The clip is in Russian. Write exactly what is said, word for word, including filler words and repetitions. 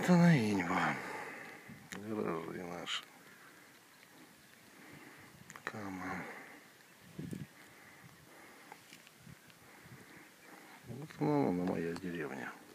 Вот она Иньба. Гаражи наши. Кама. Вот она, она моя деревня.